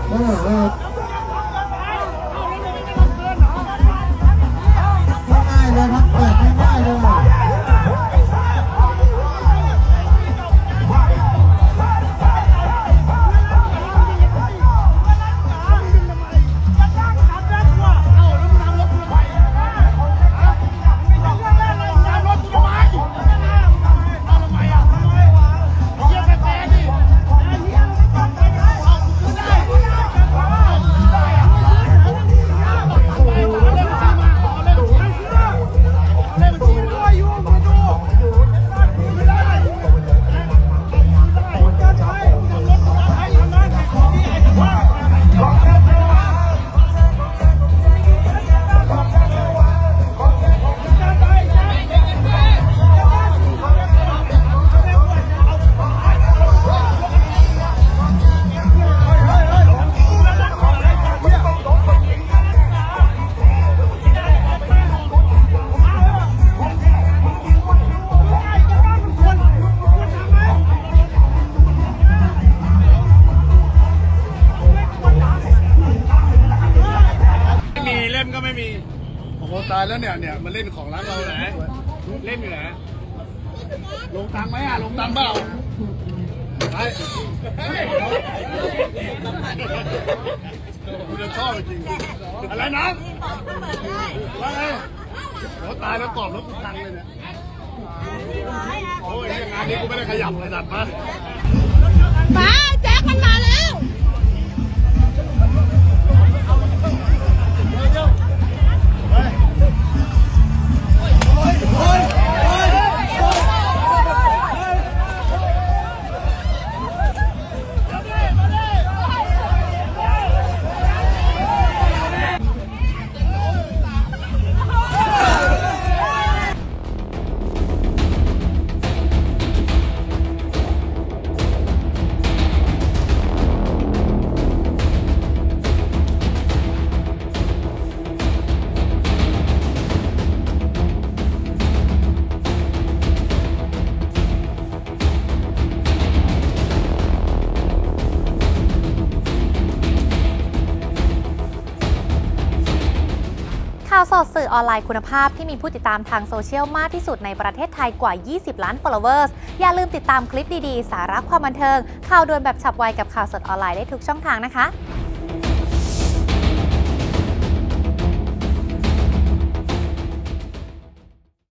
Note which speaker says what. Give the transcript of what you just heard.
Speaker 1: ง่ายเลยครับเปิดง่ายเลย
Speaker 2: ก็ไม่มีโอ้โหตายแล้วเนี่ยมาเล่นของร้านเราไหนเล่นอยู่ไหนลงตังค์ไหมอ่ะลงตังค์เปล่าไปคุณจะชอบจริงอะไรนะว่าไงโอ้ตายแล้วกรอบแล้วกูตังเลยเนี่ยโอ้ยงานนี้กูไม่ได้ขยับเลยดัดมา
Speaker 3: แจ็คมันมาแล้ว ข่าวสดสื่อออนไลน์คุณภาพที่มีผู้ติดตามทางโซเชียลมากที่สุดในประเทศไทยกว่า 20 ล้าน followers อย่าลืมติดตามคลิปดีๆ สาระความบันเทิงข่าวด่วนแบบฉับไวกับข่าวสดออนไลน์ได้ทุกช่องทางนะคะ